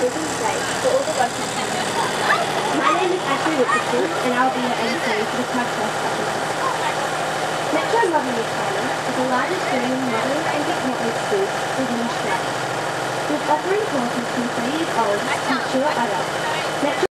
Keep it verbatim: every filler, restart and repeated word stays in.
children's day for all the local community. My name is Ashley Richardson and I'll be your M C for the podcast episode. Metro Modern Retirement is the largest streaming modern and technology school within Australia, with offering courses from three years old to mature adults. Metro